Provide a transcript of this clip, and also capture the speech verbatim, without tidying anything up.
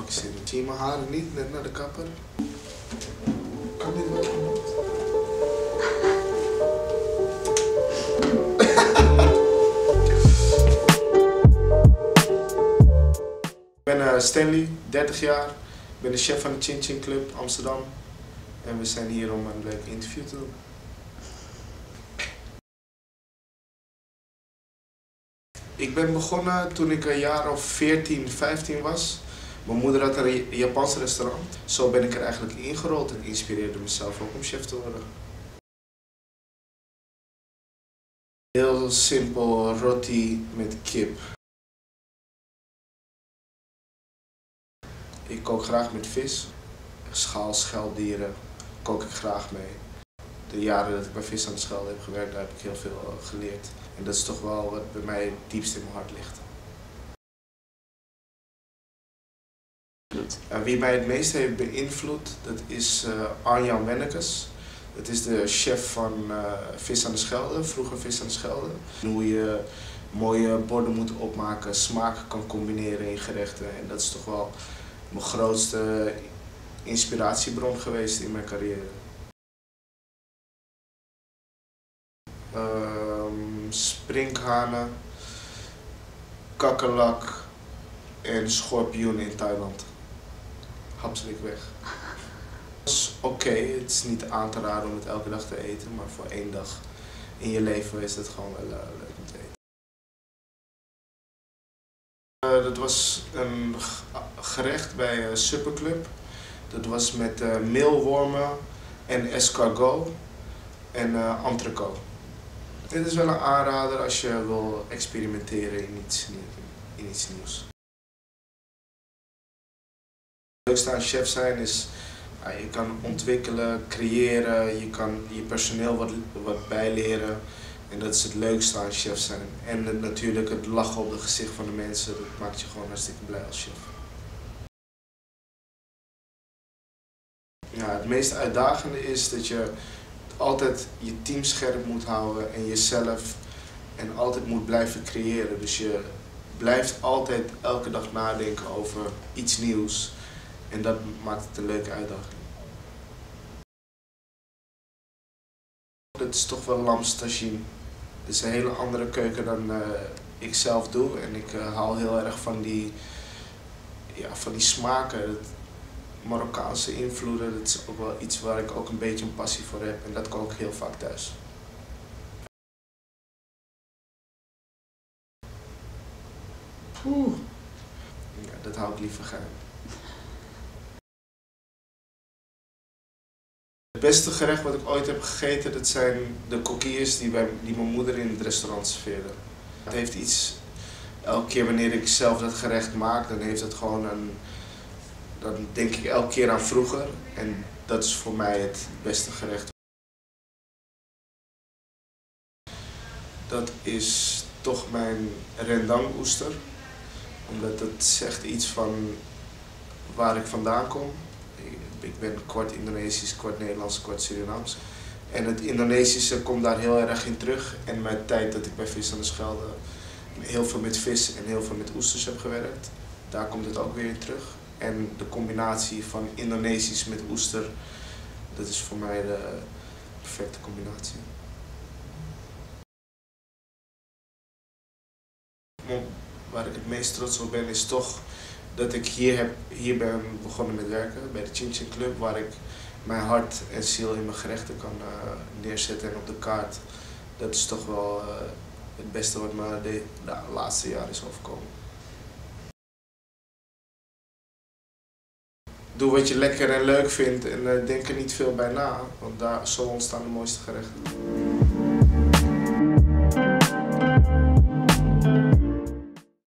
fuck zin in. Zie je mijn haren niet, net naar de kapper? Kan dit wel iemand? Ik ben uh, Stanley, dertig jaar. Ik ben de chef van de Chin Chin Club Amsterdam. En we zijn hier om een leuk interview te doen. Ik ben begonnen toen ik een jaar of veertien, vijftien was. Mijn moeder had een Japans restaurant. Zo ben ik er eigenlijk ingerold en inspireerde mezelf ook om chef te worden. Heel simpel roti met kip. Ik kook graag met vis. Schaal, scheldieren kook ik graag mee. De jaren dat ik bij Vis aan de Schelde heb gewerkt, daar heb ik heel veel geleerd. En dat is toch wel wat bij mij het diepst in mijn hart ligt. En wie mij het meest heeft beïnvloed, dat is uh, Arjan Wennekes. Dat is de chef van uh, Vis aan de Schelde, vroeger Vis aan de Schelde. Hoe je mooie borden moet opmaken, smaken kan combineren in gerechten. En dat is toch wel mijn grootste inspiratiebron geweest in mijn carrière. Um, sprinkhanen, kakkerlak en schorpioen in Thailand. Hapselijk weg. Het is oké, okay. Het is niet aan te raden om het elke dag te eten, maar voor één dag in je leven is het gewoon wel uh, leuk om te eten. Uh, dat was een gerecht bij uh, Superclub. Dat was met uh, meelwormen en escargot en uh, entrecote. Dit is wel een aanrader als je wil experimenteren in iets, in iets nieuws. Het leukste aan chef zijn is, ja, je kan ontwikkelen, creëren, je kan je personeel wat, wat bijleren. En dat is het leukste aan chef zijn. En het, natuurlijk het lachen op het gezicht van de mensen, dat maakt je gewoon hartstikke blij als chef. Ja, het meest uitdagende is dat je altijd je team scherp moet houden en jezelf en altijd moet blijven creëren. Dus je blijft altijd elke dag nadenken over iets nieuws en dat maakt het een leuke uitdaging. Dat is toch wel lamb tagine. Het is een hele andere keuken dan uh, ik zelf doe en ik uh, haal heel erg van die, ja, van die smaken. Het, Marokkaanse invloeden, dat is ook wel iets waar ik ook een beetje een passie voor heb en dat kook ik heel vaak thuis. Oeh. Ja, dat hou ik liever geheim. Het beste gerecht wat ik ooit heb gegeten, dat zijn de coquilles die, bij, die mijn moeder in het restaurant serveerde. Het heeft iets, elke keer wanneer ik zelf dat gerecht maak, dan heeft het gewoon een Dan denk ik elke keer aan vroeger en dat is voor mij het beste gerecht. Dat is toch mijn rendang oester, omdat het zegt iets van waar ik vandaan kom. Ik ben kwart Indonesisch, kwart Nederlands, kwart Surinaams. En het Indonesische komt daar heel erg in terug. En mijn tijd dat ik bij Vis aan de Schelde heel veel met vis en heel veel met oesters heb gewerkt, daar komt het ook weer in terug. En de combinatie van Indonesisch met oester, dat is voor mij de perfecte combinatie. Waar ik het meest trots op ben is toch dat ik hier, heb, hier ben begonnen met werken, bij de Chin Chin Club, waar ik mijn hart en ziel in mijn gerechten kan uh, neerzetten en op de kaart. Dat is toch wel uh, het beste wat me de, de laatste jaren is overkomen. Doe wat je lekker en leuk vindt en uh, denk er niet veel bij na, want daar, zo ontstaan de mooiste gerechten.